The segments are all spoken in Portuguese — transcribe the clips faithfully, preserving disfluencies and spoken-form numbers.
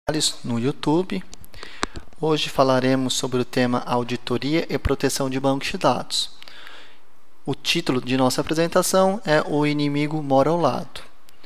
no YouTube. Hoje falaremos sobre o tema Auditoria e Proteção de Bancos de Dados. O título de nossa apresentação é O Inimigo Mora ao Lado.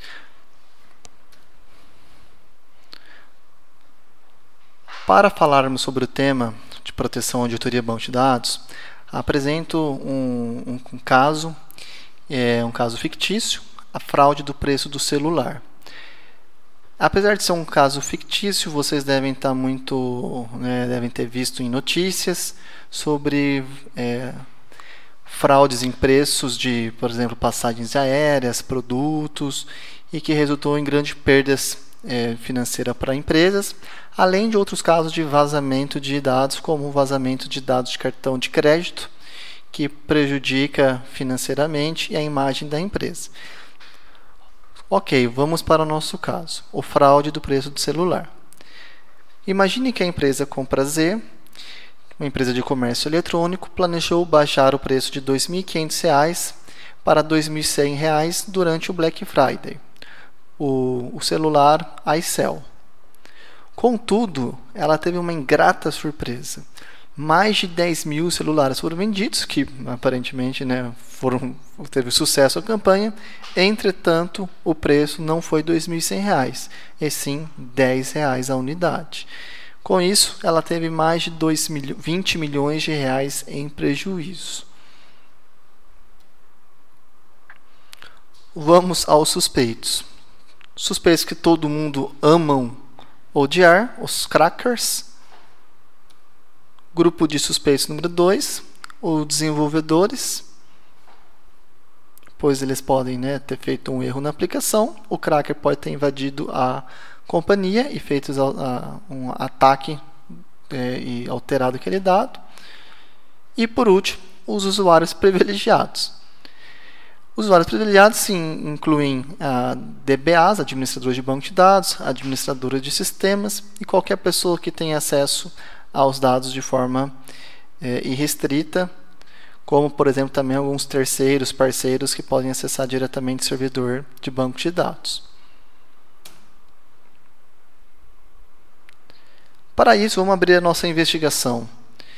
Para falarmos sobre o tema de proteção, auditoria e banco de dados, apresento um, um, um caso, é um caso fictício, a fraude do preço do celular. Apesar de ser um caso fictício, vocês devem estar muito, né, devem ter visto em notícias sobre é, fraudes em preços de, por exemplo, passagens aéreas, produtos, e que resultou em grandes perdas é, financeiras para empresas, além de outros casos de vazamento de dados, como o vazamento de dados de cartão de crédito, que prejudica financeiramente a imagem da empresa. Ok, vamos para o nosso caso, o fraude do preço do celular. Imagine que a empresa Compra Z, uma empresa de comércio eletrônico, planejou baixar o preço de dois mil e quinhentos reais para dois mil e cem reais durante o Black Friday, o, o celular iCell. Contudo, ela teve uma ingrata surpresa. Mais de dez mil celulares foram vendidos, que aparentemente, né, foram, teve sucesso a campanha. Entretanto, o preço não foi dois mil e cem reais, e sim dez reais a unidade. Com isso, ela teve mais de vinte milhões de reais em prejuízo. Vamos aos suspeitos. Suspeitos que todo mundo ama odiar, os crackers. Grupo de suspeitos número dois, os desenvolvedores, pois eles podem, né, ter feito um erro na aplicação. O cracker pode ter invadido a companhia e feito um ataque é, e alterado aquele dado. E por último, os usuários privilegiados. Os usuários privilegiados sim, incluem a D B As, administradores de banco de dados, administradores de sistemas e qualquer pessoa que tenha acesso aos dados de forma é, irrestrita, como, por exemplo, também alguns terceiros, parceiros que podem acessar diretamente o servidor de banco de dados. Para isso, vamos abrir a nossa investigação.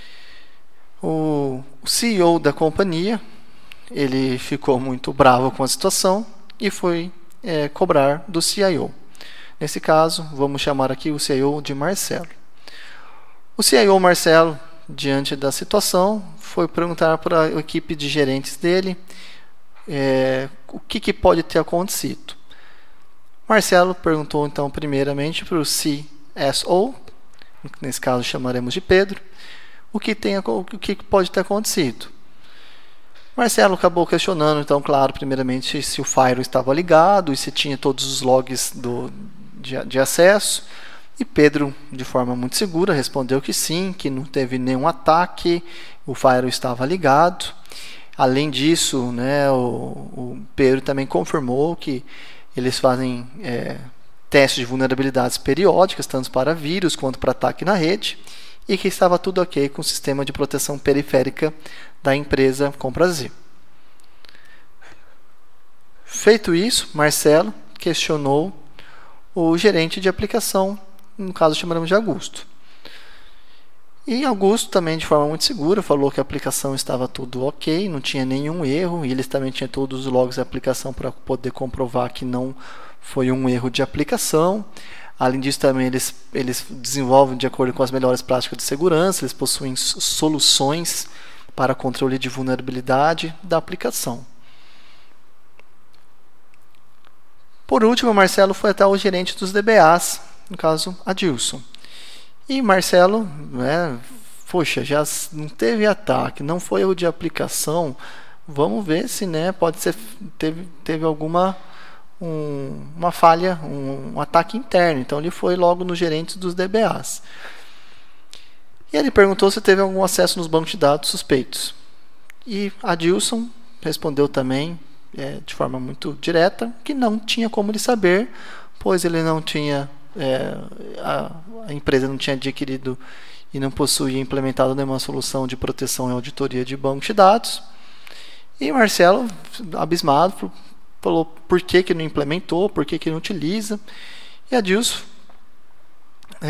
O C E O da companhia, ele ficou muito bravo com a situação e foi é, cobrar do C I O. Nesse caso, vamos chamar aqui o C I O de Marcelo. O C I O Marcelo, diante da situação, foi perguntar para a equipe de gerentes dele é, o que, que pode ter acontecido. Marcelo perguntou então primeiramente para o C S O, nesse caso chamaremos de Pedro, o que, tem, o que pode ter acontecido. Marcelo acabou questionando, então, claro, primeiramente se o Firewall estava ligado e se tinha todos os logs do, de, de acesso. E Pedro, de forma muito segura, respondeu que sim, que não teve nenhum ataque, o Firewall estava ligado. Além disso, né, o, o Pedro também confirmou que eles fazem é, testes de vulnerabilidades periódicas, tanto para vírus quanto para ataque na rede, e que estava tudo ok com o sistema de proteção periférica da empresa Compra Z. Feito isso, Marcelo questionou o gerente de aplicação, no caso chamaremos de Augusto. E Augusto também, de forma muito segura, falou que a aplicação estava tudo ok, não tinha nenhum erro, e eles também tinham todos os logs da aplicação para poder comprovar que não foi um erro de aplicação. Além disso, também eles, eles desenvolvem de acordo com as melhores práticas de segurança, eles possuem soluções para controle de vulnerabilidade da aplicação. Por último, Marcelo foi até o gerente dos D B As, no caso, Adilson. E Marcelo, né, poxa, já não teve ataque, não foi erro de aplicação, vamos ver se, né, pode ser, teve, teve alguma um, uma falha, um, um ataque interno. Então ele foi logo no gerente dos D B As. E ele perguntou se teve algum acesso nos bancos de dados suspeitos. E Adilson respondeu também, é, de forma muito direta, que não tinha como ele saber, pois ele não tinha, é, a, a empresa não tinha adquirido e não possuía implementado nenhuma solução de proteção e auditoria de banco de dados. E Marcelo, abismado, falou por que, que não implementou, por que, que não utiliza. E Adilson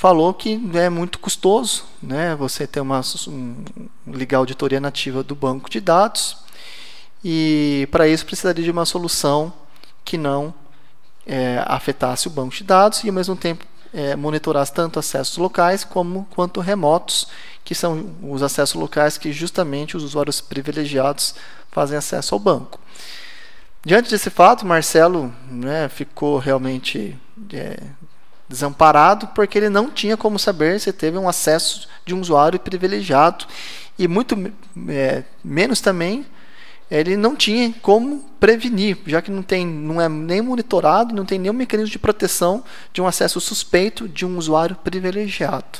falou que é muito custoso, né, você ter uma um, ligar a auditoria nativa do banco de dados, e para isso precisaria de uma solução que não é, afetasse o banco de dados e ao mesmo tempo é, monitorasse tanto acessos locais como quanto remotos, que são os acessos locais que justamente os usuários privilegiados fazem acesso ao banco. Diante desse fato, Marcelo, né, ficou realmente é, desamparado, porque ele não tinha como saber se teve um acesso de um usuário privilegiado, e muito é, menos também ele não tinha como prevenir, já que não, tem, não é nem monitorado, não tem nenhum mecanismo de proteção de um acesso suspeito de um usuário privilegiado.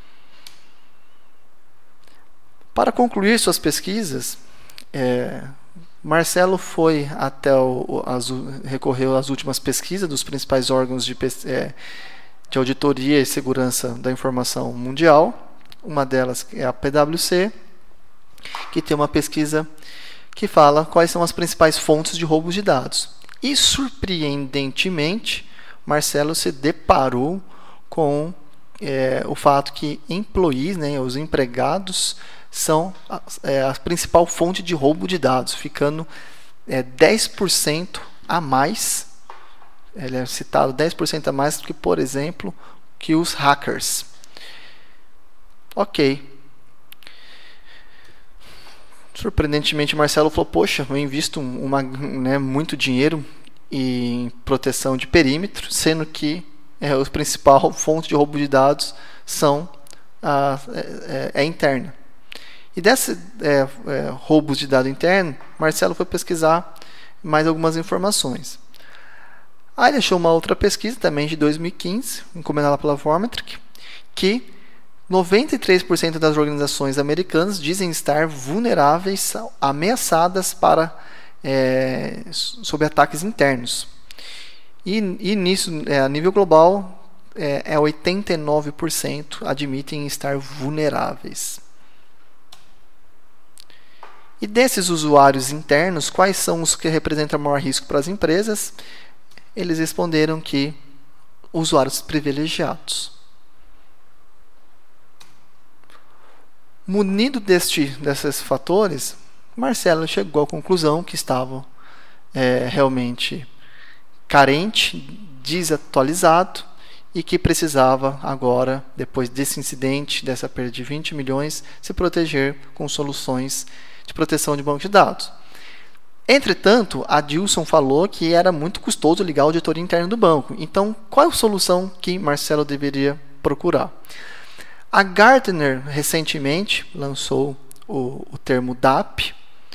Para concluir suas pesquisas, é, Marcelo foi até o, as, recorreu às últimas pesquisas dos principais órgãos de, é, de auditoria e segurança da informação mundial. Uma delas é a P W C, que tem uma pesquisa que fala quais são as principais fontes de roubos de dados. E, surpreendentemente, Marcelo se deparou com é, o fato que employees, né, os empregados, são a, é, a principal fonte de roubo de dados, ficando é, dez por cento a mais, ele é citado dez por cento a mais do que, por exemplo, que os hackers. Ok. Surpreendentemente, Marcelo falou, poxa, eu invisto uma, né, muito dinheiro em proteção de perímetro, sendo que é, a principal fonte de roubo de dados são a, é, é interna. E desses é, é, roubos de dado interno, Marcelo foi pesquisar mais algumas informações. Aí ele achou uma outra pesquisa, também de dois mil e quinze, encomendada pela Formetric, que noventa e três por cento das organizações americanas dizem estar vulneráveis, ameaçadas para, é, sob ataques internos. E, e nisso, é, a nível global, é, é oitenta e nove por cento admitem estar vulneráveis. E desses usuários internos, quais são os que representam maior risco para as empresas? Eles responderam que usuários privilegiados. Munido deste, desses fatores, Marcelo chegou à conclusão que estava é, realmente carente, desatualizado e que precisava agora, depois desse incidente, dessa perda de vinte milhões, se proteger com soluções de proteção de banco de dados. Entretanto, a Dilson falou que era muito custoso ligar a auditoria interna do banco. Então, qual é a solução que Marcelo deveria procurar? A Gartner recentemente lançou o, o termo D A P,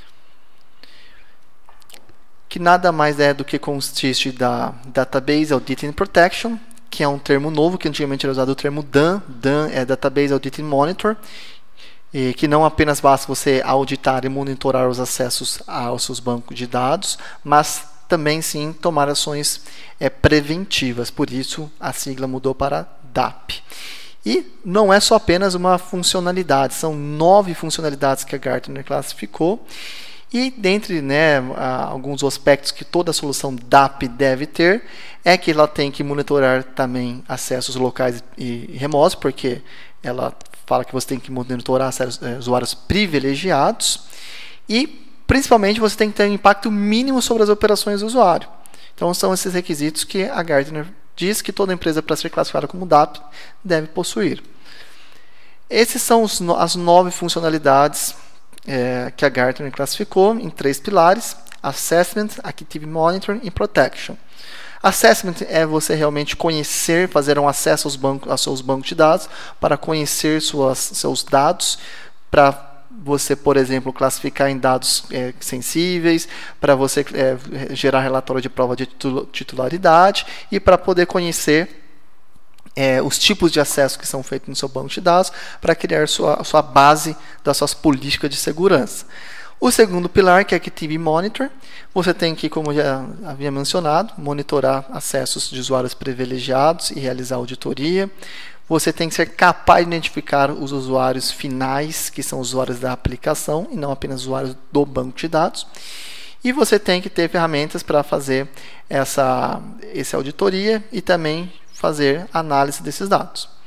que nada mais é do que consiste da Database Auditing Protection, que é um termo novo, que antigamente era usado o termo D A M. D A M é Database Auditing Monitor, e que não apenas basta você auditar e monitorar os acessos aos seus bancos de dados, mas também sim tomar ações é, preventivas. Por isso a sigla mudou para D A P. E não é só apenas uma funcionalidade, são nove funcionalidades que a Gartner classificou. E dentre né, alguns aspectos que toda solução D A P deve ter, é que ela tem que monitorar também acessos locais e remotos, porque ela fala que você tem que monitorar acessos, é, usuários privilegiados. E, principalmente, você tem que ter um impacto mínimo sobre as operações do usuário. Então, são esses requisitos que a Gartner diz que toda empresa, para ser classificada como D A P, deve possuir. Esses são os, as nove funcionalidades é, que a Gartner classificou em três pilares: Assessment, Active Monitoring e Protection. Assessment é você realmente conhecer, fazer um acesso aos, bancos, aos seus bancos de dados, para conhecer suas, seus dados, para você, por exemplo, classificar em dados é, sensíveis, para você é, gerar relatório de prova de titularidade e para poder conhecer é, os tipos de acesso que são feitos no seu banco de dados, para criar sua, sua base das suas políticas de segurança. O segundo pilar, que é Active Monitor, você tem que, como já havia mencionado, monitorar acessos de usuários privilegiados e realizar auditoria. Você tem que ser capaz de identificar os usuários finais, que são usuários da aplicação, e não apenas usuários do banco de dados. E você tem que ter ferramentas para fazer essa, essa auditoria e também fazer análise desses dados.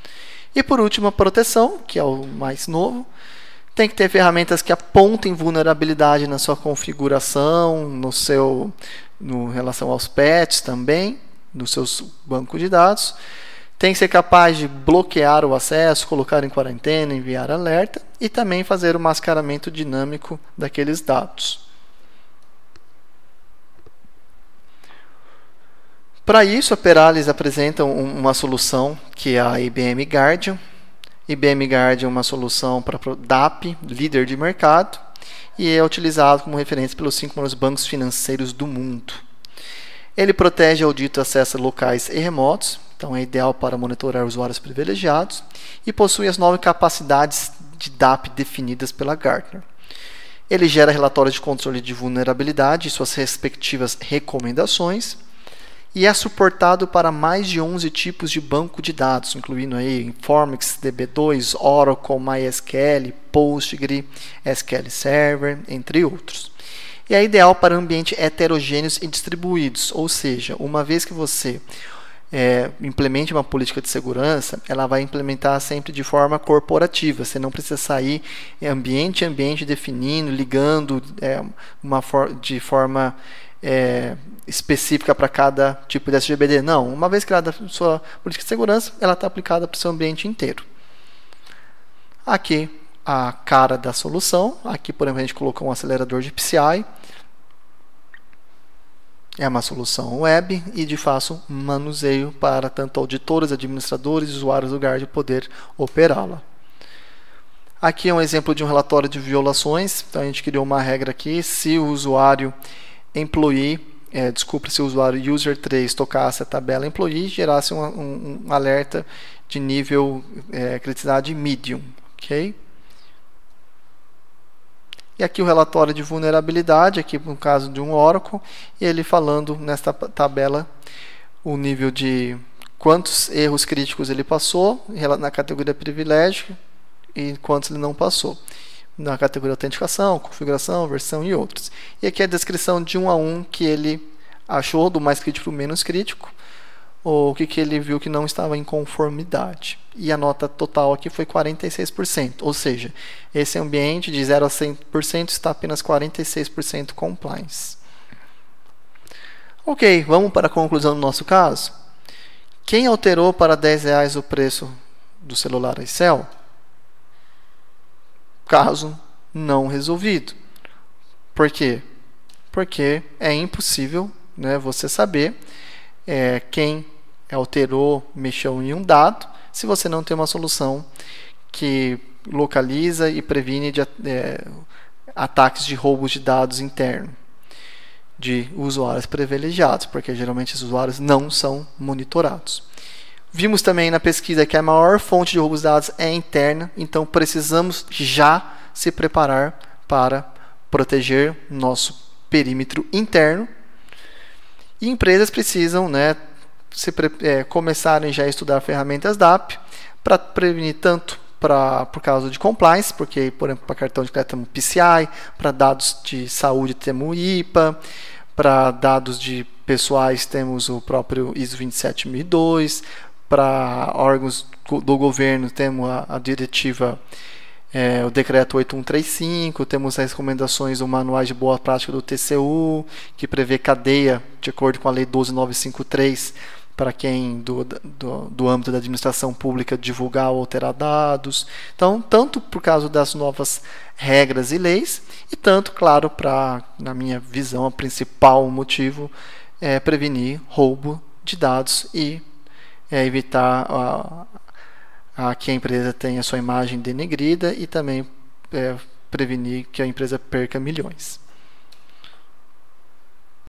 E por último, a proteção, que é o mais novo. Tem que ter ferramentas que apontem vulnerabilidade na sua configuração, no seu, no relação aos patches também, nos seus bancos de dados. Tem que ser capaz de bloquear o acesso, colocar em quarentena, enviar alerta e também fazer o mascaramento dinâmico daqueles dados. Para isso, a Peralis apresenta uma solução que é a I B M Guardian. I B M Guardian é uma solução para D A P, líder de mercado, e é utilizado como referência pelos cinco maiores bancos financeiros do mundo. Ele protege audita acessos locais e remotos, então é ideal para monitorar usuários privilegiados, e possui as nove capacidades de D A P definidas pela Gartner. Ele gera relatórios de controle de vulnerabilidade e suas respectivas recomendações, e é suportado para mais de onze tipos de banco de dados, incluindo aí Informix, D B dois, Oracle, MySQL, Postgre, S Q L Server, entre outros. E é ideal para ambientes heterogêneos e distribuídos, ou seja, uma vez que você é, implemente uma política de segurança, ela vai implementar sempre de forma corporativa. Você não precisa sair ambiente a ambiente definindo, ligando é, uma for de forma é, específica para cada tipo de S G B D. Não, uma vez criada a sua política de segurança, ela está aplicada para o seu ambiente inteiro. Aqui a cara da solução. Aqui, por exemplo, a gente colocou um acelerador de P C I. É uma solução web e de fácil manuseio para tanto auditores, administradores e usuários do Guard poder operá-la. Aqui é um exemplo de um relatório de violações. Então a gente criou uma regra aqui: se o usuário employee, é, desculpa, se o usuário user três tocasse a tabela employee, gerasse um, um, um alerta de nível é, criticidade medium, ok? E aqui o relatório de vulnerabilidade, aqui no caso de um Oracle, e ele falando nesta tabela o nível de quantos erros críticos ele passou na categoria privilégio e quantos ele não passou, na categoria autenticação, configuração, versão e outros. E aqui a descrição de um a um que ele achou, do mais crítico para o menos crítico, ou o que, que ele viu que não estava em conformidade. E a nota total aqui foi quarenta e seis por cento, ou seja, esse ambiente de zero a cem por cento está apenas quarenta e seis por cento compliance. Ok, vamos para a conclusão do nosso caso. Quem alterou para dez reais o preço do celular iCell? Caso não resolvido. Por quê? Porque é impossível, né, você saber é, quem alterou, mexeu em um dado, se você não tem uma solução que localiza e previne de, é, ataques de roubos de dados internos de usuários privilegiados, porque geralmente os usuários não são monitorados. Vimos também na pesquisa que a maior fonte de roubos de dados é interna, então precisamos já se preparar para proteger nosso perímetro interno. E empresas precisam, né, se, é, começarem já a estudar ferramentas D A P para prevenir tanto pra, por causa de compliance, porque, por exemplo, para cartão de crédito temos P C I, para dados de saúde temos I P A, para dados de pessoais temos o próprio I S O vinte e sete mil e dois, para órgãos do governo temos a, a diretiva, é, o decreto oito mil cento e trinta e cinco, temos as recomendações do manual de boa prática do T C U, que prevê cadeia de acordo com a lei doze mil novecentos e cinquenta e três para quem do, do, do âmbito da administração pública divulgar ou alterar dados. Então, tanto por causa das novas regras e leis, e tanto, claro, para, na minha visão, o principal motivo é prevenir roubo de dados e é, evitar a, a que a empresa tenha sua imagem denegrida e também é, prevenir que a empresa perca milhões.